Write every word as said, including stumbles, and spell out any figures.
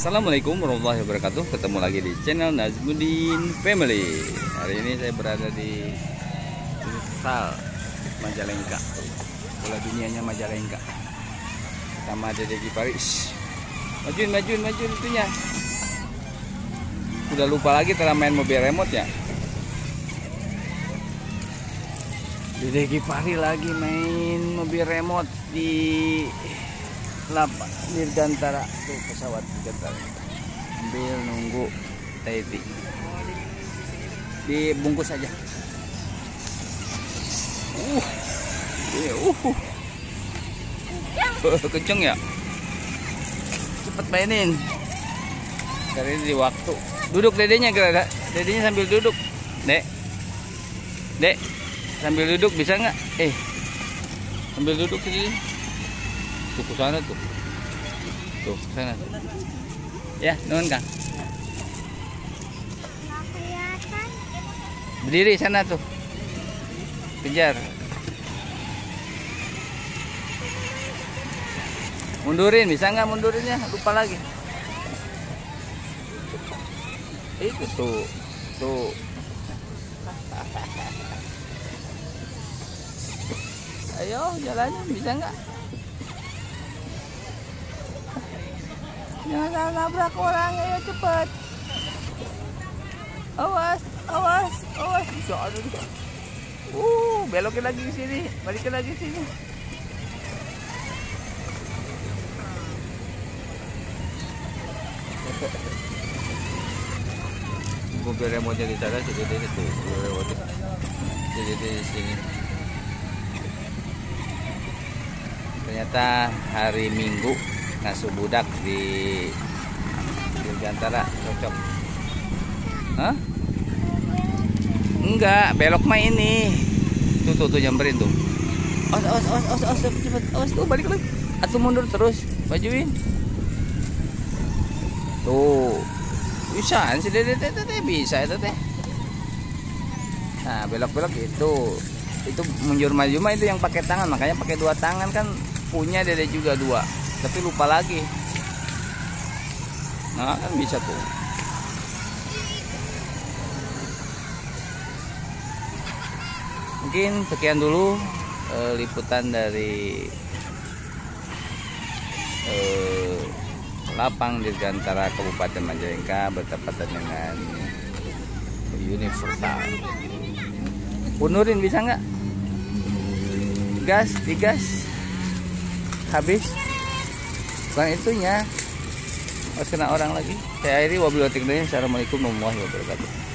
Assalamualaikum warahmatullahi wabarakatuh. Ketemu lagi di channel Nazmuddin Family. Hari ini saya berada di Sal Majalengka, bola dunianya Majalengka, sama Dede Giparis. Majuin, majuin, majuin itunya. Udah lupa lagi telah main mobil remote ya. Dede Giparis lagi main mobil remote di Lapa Dirgantara tuh, pesawat Dirgantara sambil nunggu Taiti dibungkus aja. Uh, uh, uh, kenceng ya, cepet mainin. Kali ini di waktu. Duduk dedenya, kira dedenya sambil duduk, dek, dek, sambil duduk bisa nggak? Eh, sambil duduk sini. Tuh ke sana tuh. Tuh ke sana tuh. Ya, nuhun Kang. Berdiri sana tuh. Kejar. Mundurin, bisa nggak mundurinnya? Lupa lagi. Itu tuh. Tuh. Ayo jalannya, bisa nggak? Jangan nabrak orang, ayo cepet. Awas, awas, awas. Bisa ada. Uh, belokin lagi ke sini, balikin lagi ke sini. Mobil remote di sana, jadi di situ. Jadi di sini. Ternyata hari Minggu ngasuh budak di Dirgantara cocok. Hah? Enggak, belok mah ini. Tuh tuh tuh nyamperin tuh. Awas awas awas awas awas cepet. Awas tuh balik lagi. Atuh mundur terus, majuin. Tuh. Bisa sih deh teh teh bisa itu teh. Nah, belok-belok itu. Itu mundur maju mah itu yang pakai tangan, makanya pakai dua tangan kan punya Dede juga dua. Tapi lupa lagi. Nah kan bisa tuh. Mungkin sekian dulu eh, liputan dari eh, Lapang Dirgantara Kabupaten Majalengka bertepatan dengan Universal. Punurin bisa nggak? Gas, digas. Habis. Bukan itunya, harus kena orang lagi. Saya akhiri, wabillahi taufiq. Assalamualaikum warahmatullahi wabarakatuh.